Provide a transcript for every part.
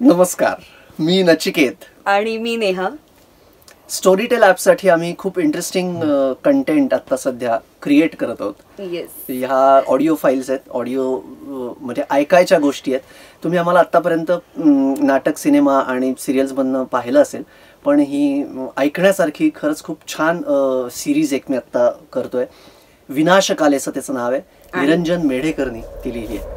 नमस्कार, मी नचिकेत आणि मी नेहा. स्टोरीटेल ॲपसाठी आम्ही खूप इंटरेस्टिंग कंटेंट आता सध्या क्रिएट करत आहोत. ह्या ऑडिओ फाईल्स आहेत, ऑडिओ म्हणजे ऐकायच्या गोष्टी आहेत. तुम्ही आम्हाला आत्तापर्यंत नाटक, सिनेमा आणि सिरियल्समधनं पाहिलं असेल, पण ही ऐकण्यासारखी खरंच खूप छान सिरीज एक मी आत्ता करतोय. विनाशकाले असं त्याचं नाव आहे. निरंजन मेढेकरनी ती लिहिली आहे.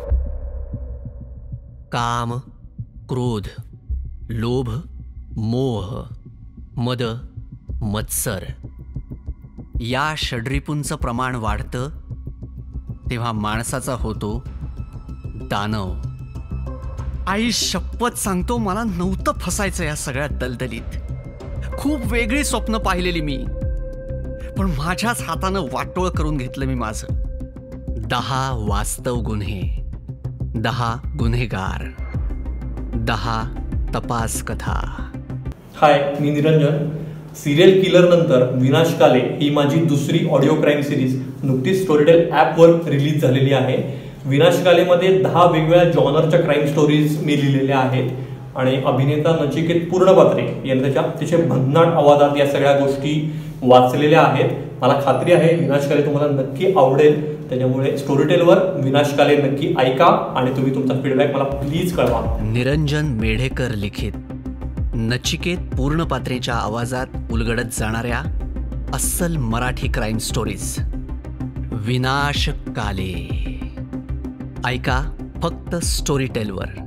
काम, क्रोध, लोभ, मोह, मद, मत्सर या षड्रिपूंचं प्रमाण वाढतं तेव्हा माणसाचा होतो दानव. आई शपथ सांगतो, मला नव्हतं फसायचं या सगळ्या दलदलीत. खूप वेगळी स्वप्न पाहिलेली मी, पण माझ्याच हातानं वाटोळ करून घेतलं मी माझं. 10 वास्तव गुन्हे, 10 गुन्हेगार, 10 तपास कथा. हाय, मी निरंजन. सिरियल किलर नंतर विनाशकाले ही माझी दुसरी ऑडिओ क्राईम सिरीज नुकतीच स्टोरीटेल ॲपवर रिलीज झालेली आहे. विनाशकालेमध्ये 10 वेगवेगळ्या जॉनरच्या क्राईम स्टोरीज मी लिहिलेल्या आहेत आणि अभिनेता नचिकेत पूर्णपात्रे यांनी त्याच्या भन्नाट आवाजात या सगळ्या गोष्टी वाचलेल्या आहेत. मला खात्री आहे विनाशकाले तुम्हाला नक्की आवडेल. त्याच्यामुळे स्टोरीटेलवर विनाशकाले नक्की ऐका आणि तुम्ही तुमचा फीडबॅक मला प्लीज कळवा. निरंजन मेढेकर लिखित, नचिकेत पूर्णपात्रेच्या आवाजात उलगडत जाणाऱ्या अस्सल मराठी क्राईम स्टोरीज विनाशकाले. ऐका फक्त स्टोरीटेलवर.